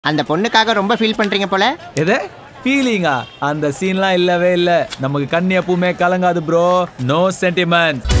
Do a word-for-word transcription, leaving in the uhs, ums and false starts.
அந்த பொண்ணுக்காக ரொம்ப ஃபீல் பண்றீங்க போல. எது ஃபீலிங்கா? அந்த சீன்லாம் இல்லவே இல்ல. நமக்கு கண்ணி எப்பவுமே கலங்காது ப்ரோ. No sentiment.